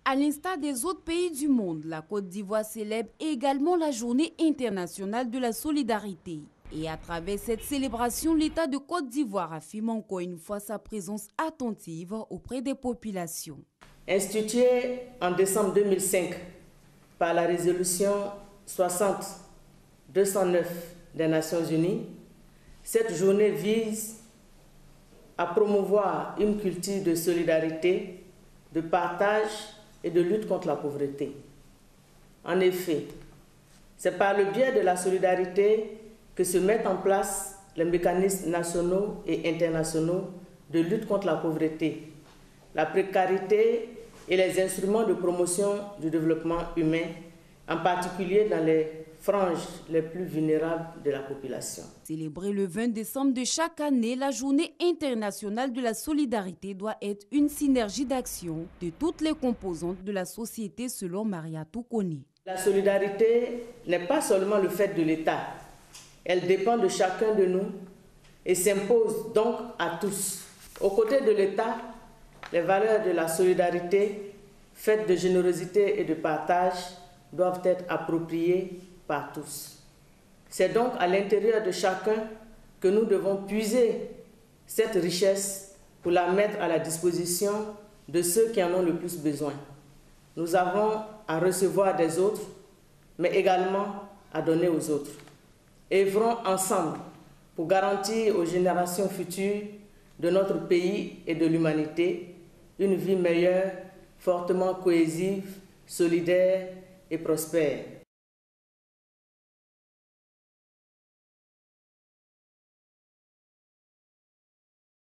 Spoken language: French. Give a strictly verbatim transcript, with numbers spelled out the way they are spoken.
À l'instar des autres pays du monde, la Côte d'Ivoire célèbre également la Journée internationale de la solidarité. Et à travers cette célébration, l'État de Côte d'Ivoire affirme encore une fois sa présence attentive auprès des populations. Instituée en décembre deux mille cinq par la résolution soixante deux cent neuf des Nations Unies, cette journée vise à promouvoir une culture de solidarité, de partage et de lutte contre la pauvreté. En effet, c'est par le biais de la solidarité que se mettent en place les mécanismes nationaux et internationaux de lutte contre la pauvreté, la précarité et les instruments de promotion du développement humain, en particulier dans les franges les plus vulnérables de la population. Célébrer le vingt décembre de chaque année, la Journée internationale de la solidarité doit être une synergie d'action de toutes les composantes de la société, selon Maria Toukoni. La solidarité n'est pas seulement le fait de l'État. Elle dépend de chacun de nous et s'impose donc à tous. Aux côtés de l'État, les valeurs de la solidarité, faites de générosité et de partage, doivent être appropriées par tous. C'est donc à l'intérieur de chacun que nous devons puiser cette richesse pour la mettre à la disposition de ceux qui en ont le plus besoin. Nous avons à recevoir des autres, mais également à donner aux autres. Œuvrons ensemble pour garantir aux générations futures de notre pays et de l'humanité une vie meilleure, fortement cohésive, solidaire et prospère.